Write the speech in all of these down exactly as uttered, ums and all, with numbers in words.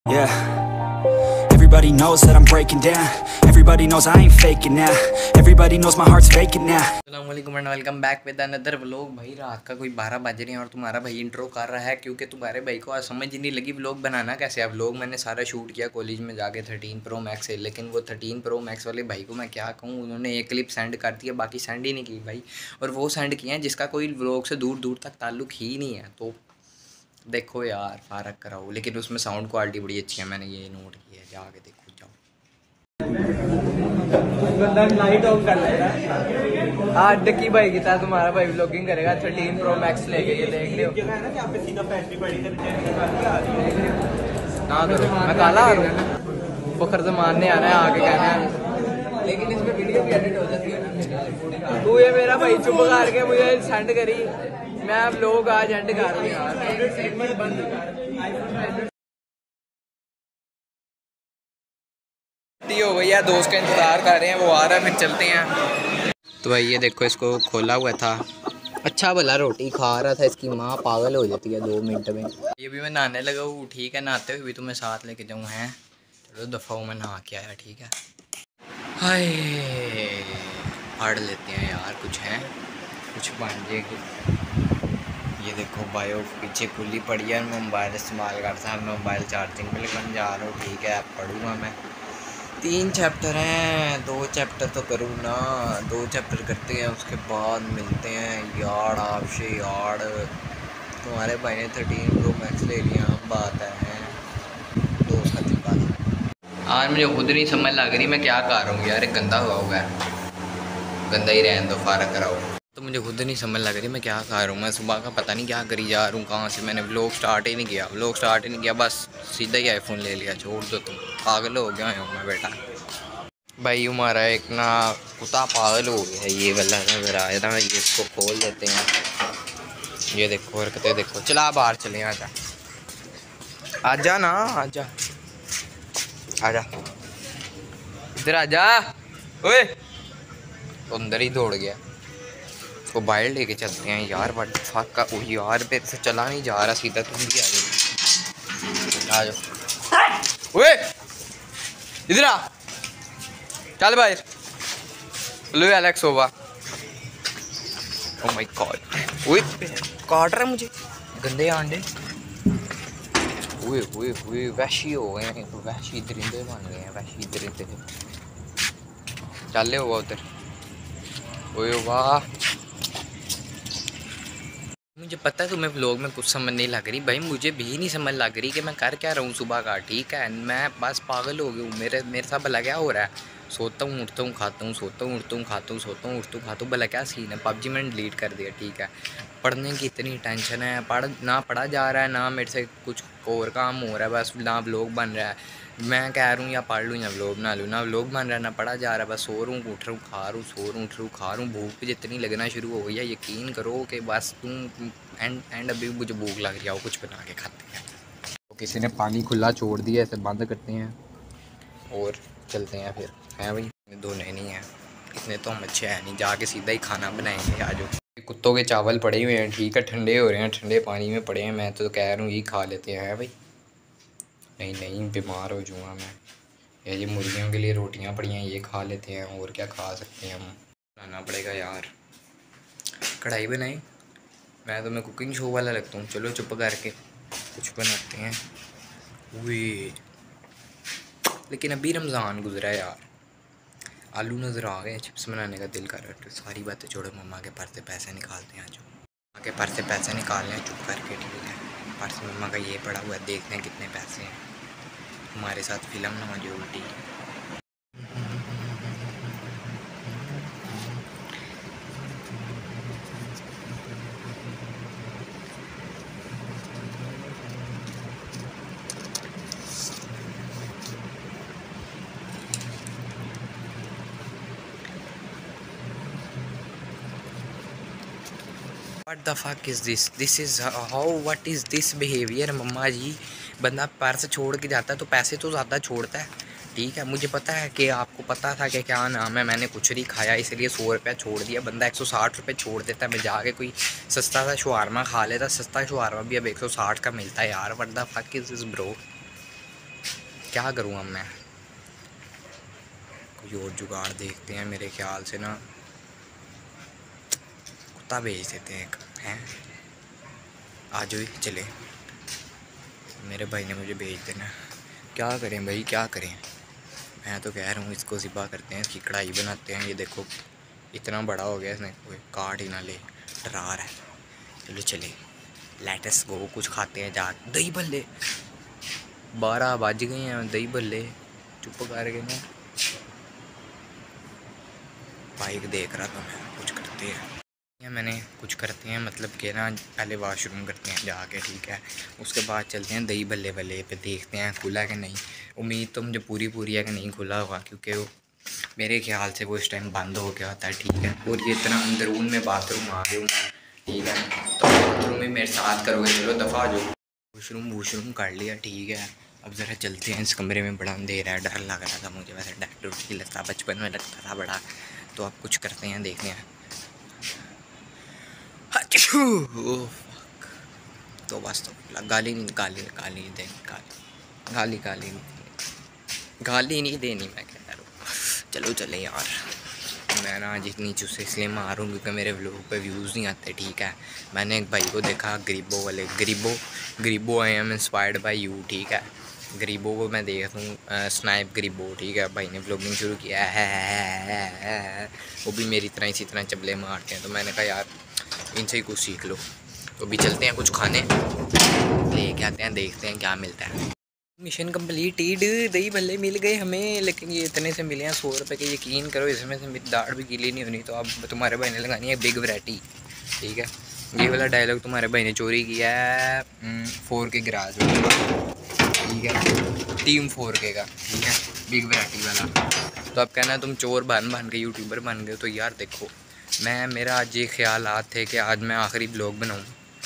Yeah. Everybody knows that I'm breaking down. Everybody knows I ain't faking now. Everybody knows my heart's faking now. अस्सलाम वालेकुम and welcome back with another vlog. भाई रात का कोई बारह बज रहे हैं और तुम्हारा भाई इंट्रो कर रहा है क्योंकि तुम्हारे भाई को आज समझ ही नहीं लगी व्लॉग बनाना कैसे है। व्लॉग मैंने सारा शूट किया कॉलेज में जाके थर्टीन प्रो मैक्स से, लेकिन वो थर्टीन प्रो मैक्स वाले भाई को मैं क्या कहूँ, उन्होंने एक क्लिप सेंड कर दी है, बाकी सेंड ही नहीं की भाई। और वो सेंड किए हैं जिसका कोई व्लॉग से दूर दूर तक ताल्लुक ही नहीं है। तो देखो यार फ़र्क कराओ, लेकिन उसमें साउंड क्वालिटी बड़ी अच्छी है, मैंने ये नोट किया है। जाके देखो जाओ। लाइट ऑफ कर लेगा। आज डकी भाई की तरह तुम्हारा भाई व्लॉगिंग करेगा थर्टीन प्रो मैक्स लेके, ये देख लियो ना करो। मैं काला आ रहा हूँ, फखर से मारने आना है, आगे कहना है, लेकिन इसमें वीडियो भी एडिट हो जाती है। तू ये मेरा भाई चुप करके मुझे सेंड करी, मैं अब लोग आज एंड कर रहा हूँ यार। हो भैया दोस्त का इंतजार कर रहे हैं, वो आ रहा है, फिर चलते हैं। तो भाई ये देखो, इसको खोला हुआ था, अच्छा भला रोटी खा रहा था, इसकी माँ पागल हो जाती है दो मिनट में। ये भी मैं नहाने लगा हूँ, ठीक है, नहाते हुए भी तो मैं साथ लेके जाऊँ हैं। चलो दफ़ा मैं नहा के आया, ठीक है। हाय पढ़ लेते हैं यार, कुछ है कुछ बन जाएगी। ये देखो बायो पीछे खुली पड़ी है, मैं मोबाइल इस्तेमाल करता हूँ, मैं मोबाइल चार्जिंग पे लेकर जा रहा हूँ, ठीक है। पढ़ूँगा मैं, तीन चैप्टर हैं, दो चैप्टर तो करूँ ना, दो चैप्टर करते हैं उसके बाद मिलते हैं यार आपसे। यार तुम्हारे भाई ने थर्टीन प्रो मैक्स ले लिया, बात है दो साथी बात। आज मुझे खुद नहीं समझ लग रही मैं क्या कर रहा हूँ यार, गंदा हुआ हुआ है, गंदा ही रहने दो, फारक कराओ। तो मुझे खुद नहीं समझ लग रही मैं क्या कर रहा हूँ। मैं सुबह का पता नहीं क्या करी जा रहा हूँ, कहाँ से मैंने व्लॉग स्टार्ट ही नहीं किया, व्लॉग स्टार्ट ही नहीं किया, बस सीधा ही आईफोन ले लिया। छोड़ दो तुम, पागल हो गया हूँ मैं बेटा। भाई हमारा एक ना कुत्ता पागल हो गया है, ये वाला नजर आया था, ये इसको खोल देते हैं। ये देखो हरकतें देखो, चला बाहर चले, आजा आजा ना, आजा आजा इधर आजा। ओए तो अंदर ही दौड़ गया, तो बाहर लेके चलते हैं यार। बट फाक का ओ यार, मेरे से चला नहीं जा रहा सीधा, तुम भी आ जाओ आ जाओ। ओए इधर आ, चल बाहर। लो एलेक्स होगा, ओ माय गॉड। ओए काट रहा है मुझे, गंदे अंडे। ओए ओए ओए वैशी हो गए हैं, तो वैशी दरिंदे बन गए हैं, वैशी दरिंदे। चल होगा उधर। ओए वाह, मुझे पता है तुम्हें व्लॉग में कुछ समझ नहीं लग रही भाई, मुझे भी नहीं समझ लग रही कि मैं कर क्या रहा हूँ सुबह का, ठीक है। मैं बस पागल हो गया हूँ, मेरे मेरे साथ भला क्या हो रहा है। सोता हूँ उठता हूँ खाता हूँ, सोता हूँ उठता हूँ खाता हूँ, सोता हूँ उठता हूँ खाता हूँ, भला क्या सीन है। पबजी मैंने डिलीट कर दिया, ठीक है। पढ़ने की इतनी टेंशन है, पढ़ ना पढ़ा जा रहा है, ना मेरे से कुछ और काम हो रहा है, बस ना व्लॉग बन रहा है। मैं कह रहा हूँ या पढ़ लूँ या व्लॉग बना लूँ, ना व्लॉग बन रहा है ना पढ़ा जा रहा है, बस सो रहा हूँ उठ रहा हूँ खा रहा हूँ, सो रहा हूँ उठ रहा हूँ खा रहा हूँ। भूख भी जितनी लगना शुरू हो गई है, यकीन करो कि बस तुम एंड एंड अभी मुझे भूख लग रही है, कुछ बना के खाते हैं। तो किसी ने पानी खुला छोड़ दिया, इसे बंद करते हैं और चलते हैं फिर, हैं भाई। धोने नहीं है इतने तो हम अच्छे हैं नहीं, जाके सीधा ही खाना बनाएंगे। आज कुत्तों के चावल पड़े हुए हैं, ठीक है, ठंडे हो रहे हैं, ठंडे पानी में पड़े हैं, मैं तो कह रहा हूँ ये खा लेते हैं भाई। नहीं नहीं बीमार हो जाऊँगा मैं। या ये मुर्गियों के लिए रोटियां पड़ी हैं, ये खा लेते हैं, और क्या खा सकते हैं हम। बनाना पड़ेगा यार, कढ़ाई बनाई। मैं तो मैं कुकिंग शो वाला लगता हूँ, चलो चुप करके कुछ बनाते हैं। वे लेकिन अभी रमज़ान गुजरा है यार, आलू नज़र आ गए, चिप्स बनाने का दिल कर रहा है। तो सारी बातें छोड़ो, मम्मा के पर्स से पैसे निकालते हैं। जो मम्मा के पर्स से पैसे निकाल लें चुप करके, ठीक है। पर्स मम्मा का ये पड़ा हुआ है, देखते हैं कितने पैसे हैं। हमारे साथ फिल्म ना हो जो उल्टी। What the fuck is this? This is how what is this behavior मम्मा जी। बंदा पर्स छोड़ के जाता है तो पैसे तो ज़्यादा छोड़ता है, ठीक है। मुझे पता है कि आपको पता था कि क्या नाम है, मैंने कुछ नहीं खाया इसलिए सौ रुपया छोड़ दिया। बंदा एक सौ साठ रुपये छोड़ देता है, मैं जाके कोई सस्ता सा शवारमा खा लेता। सस्ता शवारमा भी अब एक सौ साठ का मिलता है यार। What the fuck is this bro. क्या करूँ अब मैं, कोई और जुगाड़ देखते हैं। मेरे ख्याल से ना कुत्ता भेज देते हैं, हैं आज भी चले। मेरे भाई ने मुझे भेज देना, क्या करें भाई क्या करें। मैं तो कह रहा हूँ इसको ज़िबा करते हैं, इसकी कढ़ाई बनाते हैं। ये देखो इतना बड़ा हो गया, इसने कोई काट ही ना ले, डरा रहा है। चलो चले लेटस गो, कुछ खाते हैं जा। दही भल्ले बारह बज गए हैं, दही भल्ले चुप करके ना बाइक देख रहा था मैं। कुछ करते हैं मैंने कुछ करते हैं मतलब कि ना पहले वॉशरूम करते हैं जाके, ठीक है। उसके बाद चलते हैं दही भल्ले भल्ले पे, देखते हैं खुला है कि नहीं। उम्मीद तो मुझे पूरी पूरी है कि नहीं खुला होगा, क्योंकि वो मेरे ख्याल से वो इस टाइम बंद हो गया होता है, ठीक है। और ये इतना अंदरून में बाथरूम आ गया हूँ, ठीक है। तो बाथरूम में मेरे साथ करोगे, चलो दफ़ा जो वॉशरूम वॉशरूम कर लिया, ठीक है। अब ज़रा चलते हैं, इस कमरे में बड़ा अंधेरा है, डर लग रहा था मुझे, वैसे डॉक्टर की लगता बचपन में लगता था बड़ा। तो अब कुछ करते हैं, देखते हैं। तो बस तो गाली नहीं गाली गाली नहीं देनी, गाली गाली गाली नहीं गाली नहीं देनी मैं कह रहा हूँ। चलो चले यार, मैं ना जितनी चुस्से इसलिए मारूँ क्योंकि मेरे व्लॉग पे व्यूज़ नहीं आते, ठीक है। मैंने एक भाई को देखा, गरीबों वाले गरीबो गरीबो I am inspired by you, ठीक है। गरीबों को मैं देखता हूँ, स्नाइप गरीबो, ठीक है। भाई ने व्लॉगिंग शुरू किया है, वो भी मेरी तरह इसी तरह चबले मारते हैं। तो मैंने कहा यार इनसे ही कुछ सीख लो। तो भी चलते हैं कुछ खाने लेके आते हैं, देखते हैं क्या मिलता है। मिशन कम्प्लीटेड, दही भल्ले मिल गए हमें, लेकिन ये इतने से मिले हैं सौ रुपये के। यकीन करो इसमें से मेरी दाढ़ भी गीली नहीं होनी। तो अब तुम्हारे भाई ने लगानी है बिग वैरायटी, ठीक है। ये वाला डायलॉग तुम्हारे भाई ने चोरी किया है फोर के गराज में, ठीक है। टीम फोर के का, ठीक है, बिग वैरायटी वाला। तो अब कहना तुम चोर बन बन के यूट्यूबर बन गए। तो यार देखो, मैं मेरा आज ये ख्यालात थे कि आज मैं आखिरी ब्लॉग बनाऊँ,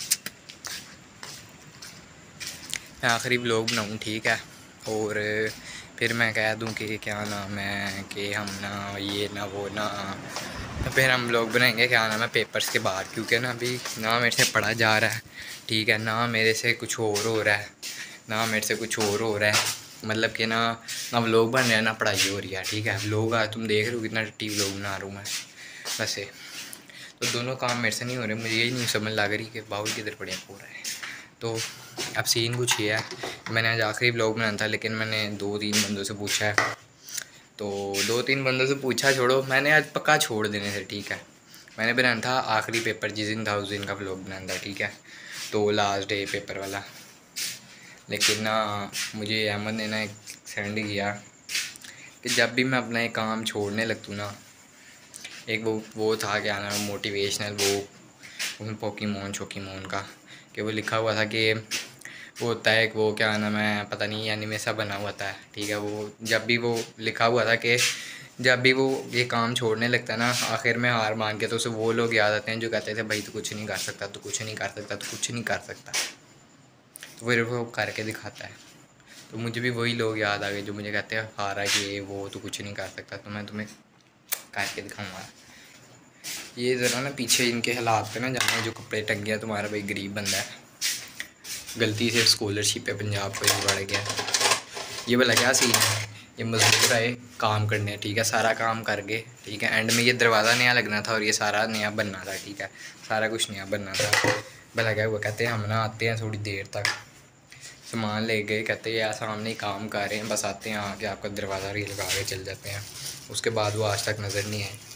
मैं आखिरी ब्लॉग बनाऊँ, ठीक है। और फिर मैं कह दूँ कि क्या नाम है कि हम ना ये ना वो ना, तो फिर हम ब्लॉग बनाएंगे क्या नाम है पेपर्स के बाद, क्योंकि ना अभी ना मेरे से पढ़ा जा रहा है, ठीक है, ना मेरे से कुछ और हो रहा है, ना मेरे से कुछ और हो रहा है। मतलब कि ना ना व्लॉग बन रहा है ना पढ़ाई हो रही है, ठीक है। व्लॉग आज तुम देख रहे हो कितना टट्टी व्लॉग बना रहा हूँ मैं वैसे। तो दोनों काम मेरे से नहीं हो रहे, मुझे यही नहीं समझ लग रही कि बाउल किधर पड़े हो रहा है। तो अब सीन कुछ ये है, मैंने आज आखिरी व्लॉग बनाना था, लेकिन मैंने दो तीन बंदों से पूछा है। तो दो तीन बंदों से पूछा छोड़ो, मैंने आज पक्का छोड़ देने से, ठीक है। मैंने बनाना था आखिरी पेपर जिस दिन था उस दिन का व्लॉग बनाना था, ठीक है। तो लास्ट डे पेपर वाला, लेकिन ना मुझे अहमद ने ना एक सेंड किया कि जब भी मैं अपना एक काम छोड़ने लगता हूँ ना, एक वो वो था क्या ना मोटिवेशनल, वो पोकीमोन शोकीमोन का, कि वो लिखा हुआ था कि वो होता है वो क्या नाम है पता नहीं एनीमे सा बना हुआ था, ठीक है। वो जब भी वो लिखा हुआ था कि जब भी वो ये काम छोड़ने लगता है ना, आखिर में हार मान के, तो उसे वो लोग याद आते हैं जो कहते थे भाई तू कुछ नहीं कर सकता, तू कुछ नहीं कर सकता, तू कुछ नहीं कर सकता। तो फिर वो करके दिखाता है। तो मुझे भी वही लोग याद आ गए जो मुझे कहते हैं हारा कि वो तू कुछ नहीं कर सकता, तो मैं तुम्हें करके दिखाऊंगा। ये ज़रा ना पीछे इनके हालात पे ना जाना, जो कपड़े टंग गया, तुम्हारा भाई गरीब बंदा है, गलती से स्कॉलरशिप पे पंजाब को ही बढ़ गया। ये वाला क्या सीन है, ये मजदूर आए काम करने, ठीक है, सारा काम करके, ठीक है। एंड में ये दरवाज़ा नया लगना था और ये सारा नया बनना था, ठीक है, सारा कुछ नया बनना था। भला क्या हुआ, कहते हैं हम ना आते हैं थोड़ी देर तक, सामान ले गए, कहते हैं यार सामने ही काम कर रहे हैं, बस आते हैं आके आपका दरवाज़ा ही लगा के चल जाते हैं। उसके बाद वो आज तक नज़र नहीं आए।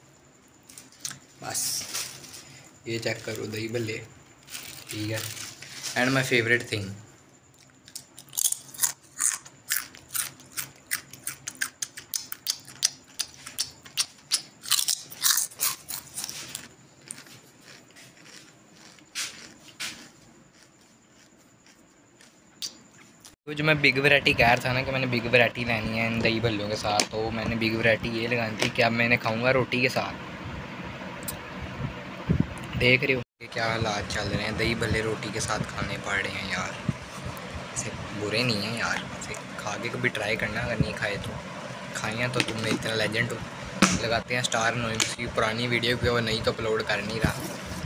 बस ये चेक करो दही भल्ले, ठीक है। एंड माई फेवरेट थिंग, तो जो मैं बिग वैरायटी कह रहा था ना कि मैंने बिग वैरायटी लेनी है इन दही भल्लों के साथ, तो मैंने बिग वैरायटी ये लगानी थी कि अब मैंने खाऊंगा रोटी के साथ। देख रहे हो कि क्या हालात चल रहे हैं, दही भल्ले रोटी के साथ खाने पड़ रहे हैं यार। ऐसे बुरे नहीं हैं यार, ऐसे खा के कभी ट्राई करना, अगर नहीं खाए तो। खाए हैं तो तुम इतना लेजेंड हो। लगाते हैं स्टार नोइस की पुरानी वीडियो की, वो नहीं तो अपलोड कर नहीं रहा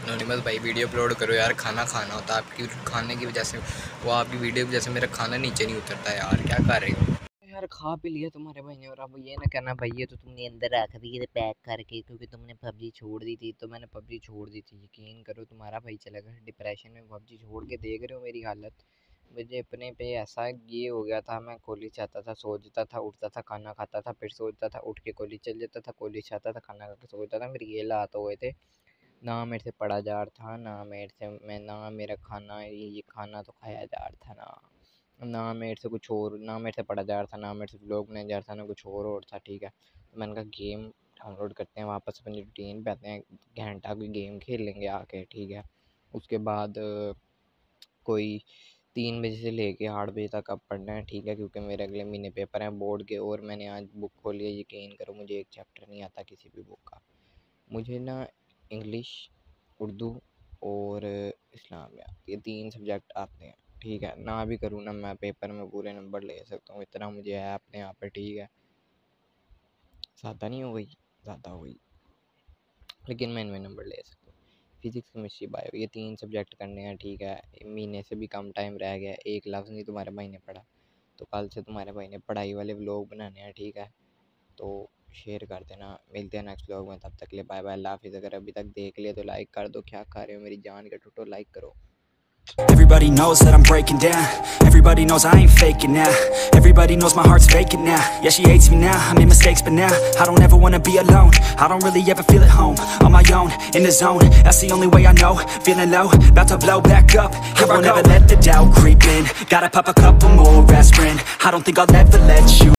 नॉनिमस भाई वीडियो अपलोड करो यार, खाना खाना होता है, आपकी खाने की वजह से, वो आपकी वीडियो की वजह से मेरा खाना नीचे नहीं उतरता यार, क्या कर रहे हो यार? खा भी लिया तुम्हारे भाई ने, और अब ये ना कहना भाई ये तो तुमने अंदर रख दी है पैक करके, क्योंकि तुमने पबजी छोड़ दी थी। तो मैंने पबजी छोड़ दी थी, यकीन करो तुम्हारा भाई चला गया डिप्रेशन में, पबजी छोड़ के देख रहे हो मेरी हालत। मुझे अपने पे ऐसा ये हो गया था, मैं कॉलेज जाता था, सोचता था, उठता था, खाना खाता था, फिर सोचता था, उठ के कॉलेज चल जाता था, कॉलेज जाता था, खाना खा के सोचता था, मेरे ये हालात हुए थे। ना मेरे से पढ़ा जा रहा था, ना मेरे से मैं ना मेरा खाना ये ये खाना तो खाया जा रहा था, ना ना मेरे से कुछ और, ना मेरे से पढ़ा जा रहा था, ना मेरे से व्लॉग बनाया जा रहा था, ना कुछ और और था। ठीक है, तो मैंने कहा गेम डाउनलोड करते हैं, वापस अपनी रूटीन पे आते हैं, घंटा कोई गेम खेल लेंगे आके। ठीक है, उसके बाद अ, कोई तीन बजे से लेके आठ बजे तक अब पढ़ना है। ठीक है, क्योंकि मेरे अगले महीने पेपर हैं बोर्ड के, और मैंने आज बुक खोली है, यकीन करो मुझे एक चैप्टर नहीं आता किसी भी बुक का। मुझे ना इंग्लिश, उर्दू और इस्लामियात, ये तीन सब्जेक्ट आते हैं। ठीक है, ना भी करूँ ना मैं पेपर में पूरे नंबर ले सकता हूँ, इतना मुझे है अपने आप पे। ठीक है, ज़्यादा नहीं हो गई, ज़्यादा हो गई, लेकिन मैं इनमें नंबर ले सकता हूँ। फिज़िक्स, केमिस्ट्री, बायो, ये तीन सब्जेक्ट करने हैं। ठीक है, महीने से भी कम टाइम रह गया, एक लफ्ज़ नहीं तुम्हारे भाई ने पढ़ा, तो कल से तुम्हारे भाई ने पढ़ाई वाले व्लॉग बनाने हैं। ठीक है, तो शेयर कर देना। मिलते हैं नेक्स्ट व्लॉग में, तब तक के लिए बाय बाय, अल्लाह हाफिज़। अगर अभी तक देख लिया तो लाइक कर दो, क्या खा रहे हो मेरी जान के टूटो, लाइक करो। Everybody knows that I'm breaking down. Everybody knows I ain't faking now. Everybody knows my heart's vacant now. Yeah, she hates me now, I made mistakes but now I don't ever wanna be alone. I don't really ever feel at home. On my own, in the zone, that's the only way I know. Feeling low, about to blow back up. Here I won't ever let the doubt creep in. Gotta pop a couple more aspirin. I don't think I'll ever let you